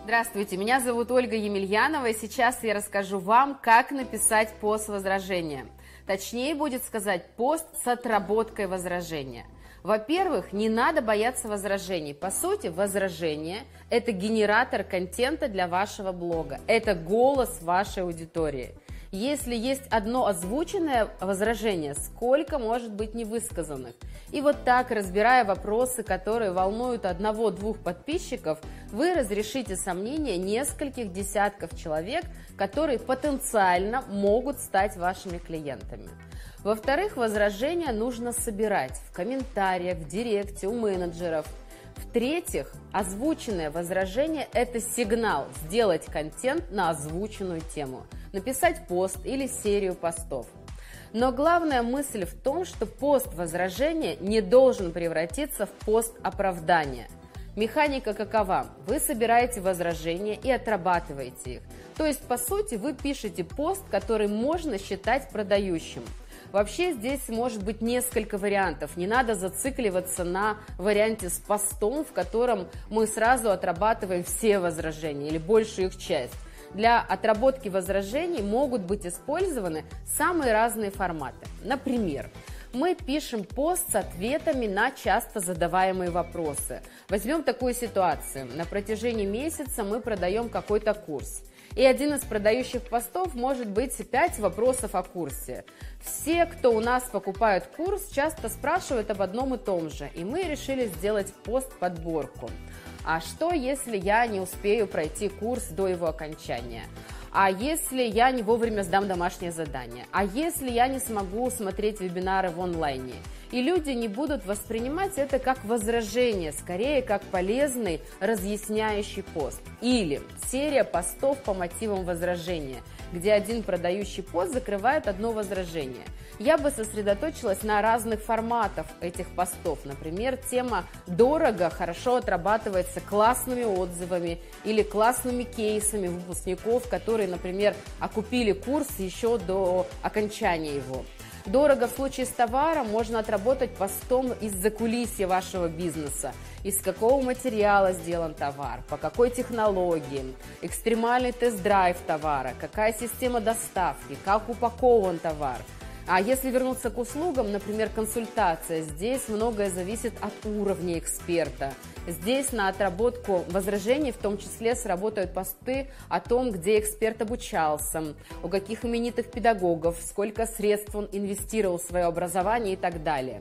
Здравствуйте, меня зовут Ольга Емельянова, и сейчас я расскажу вам, как написать пост возражения. Точнее будет сказать пост с отработкой возражения. Во-первых, не надо бояться возражений. По сути, возражение – это генератор контента для вашего блога, это голос вашей аудитории. Если есть одно озвученное возражение, сколько может быть невысказанных? И вот так, разбирая вопросы, которые волнуют одного-двух подписчиков, вы разрешите сомнения нескольких десятков человек, которые потенциально могут стать вашими клиентами. Во-вторых, возражения нужно собирать в комментариях, в директе, у менеджеров. В-третьих, озвученное возражение – это сигнал сделать контент на озвученную тему, написать пост или серию постов. Но главная мысль в том, что пост возражения не должен превратиться в пост оправдания. Механика какова? Вы собираете возражения и отрабатываете их. То есть, по сути, вы пишете пост, который можно считать продающим. Вообще здесь может быть несколько вариантов, не надо зацикливаться на варианте с постом, в котором мы сразу отрабатываем все возражения или большую их часть. Для отработки возражений могут быть использованы самые разные форматы. Например, мы пишем пост с ответами на часто задаваемые вопросы. Возьмем такую ситуацию. На протяжении месяца мы продаем какой-то курс. И один из продающих постов может быть 5 вопросов о курсе. Все, кто у нас покупает курс, часто спрашивают об одном и том же. И мы решили сделать пост-подборку. А что, если я не успею пройти курс до его окончания? А если я не вовремя сдам домашнее задание? А если я не смогу смотреть вебинары в онлайне? И люди не будут воспринимать это как возражение, скорее как полезный разъясняющий пост. Или серия постов по мотивам возражения, где один продающий пост закрывает одно возражение. Я бы сосредоточилась на разных форматах этих постов. Например, тема «Дорого» хорошо отрабатывается классными отзывами или классными кейсами выпускников, которые, например, окупили курс еще до окончания его. Дорого в случае с товаром можно отработать постом из закулисья вашего бизнеса. Из какого материала сделан товар, по какой технологии, экстремальный тест-драйв товара, какая система доставки, как упакован товар. А если вернуться к услугам, например, консультация, здесь многое зависит от уровня эксперта. Здесь на отработку возражений в том числе сработают посты о том, где эксперт обучался, у каких именитых педагогов, сколько средств он инвестировал в свое образование и так далее.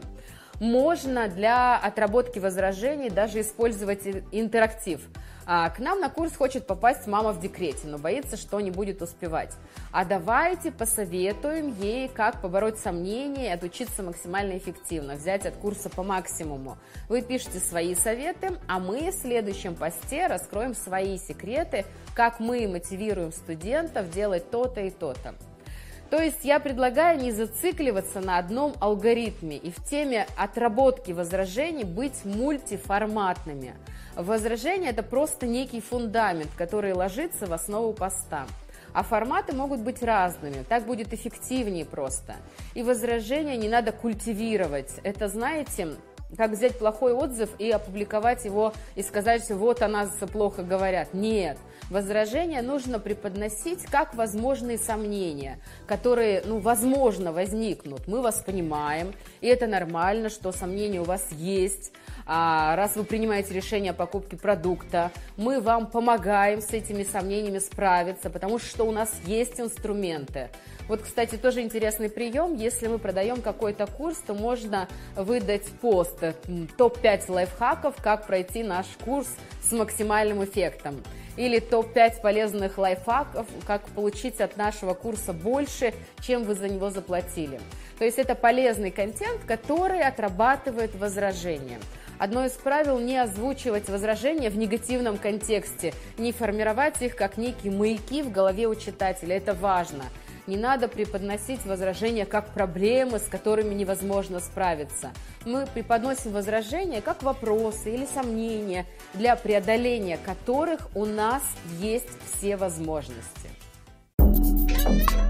Можно для отработки возражений даже использовать интерактив. К нам на курс хочет попасть мама в декрете, но боится, что не будет успевать. А давайте посоветуем ей, как побороть сомнения и отучиться максимально эффективно, взять от курса по максимуму. Вы пишете свои советы, а мы в следующем посте раскроем свои секреты, как мы мотивируем студентов делать то-то и то-то. То есть я предлагаю не зацикливаться на одном алгоритме и в теме отработки возражений быть мультиформатными. Возражение – это просто некий фундамент, который ложится в основу поста. А форматы могут быть разными, так будет эффективнее просто. И возражения не надо культивировать. Это, знаете, как взять плохой отзыв и опубликовать его и сказать, вот о нас плохо говорят. Нет, возражения нужно преподносить как возможные сомнения, которые, возможно, возникнут. Мы вас понимаем, и это нормально, что сомнения у вас есть. Раз вы принимаете решение о покупке продукта, мы вам помогаем с этими сомнениями справиться, потому что у нас есть инструменты. Вот, кстати, тоже интересный прием. Если мы продаем какой-то курс, то можно выдать пост «Топ-5 лайфхаков, как пройти наш курс с максимальным эффектом». Или топ-5 полезных лайфхаков, как получить от нашего курса больше, чем вы за него заплатили. То есть это полезный контент, который отрабатывает возражения. Одно из правил – не озвучивать возражения в негативном контексте, не формировать их как некие маяки в голове у читателя. Это важно. Не надо преподносить возражения как проблемы, с которыми невозможно справиться. Мы преподносим возражения как вопросы или сомнения, для преодоления которых у нас есть все возможности.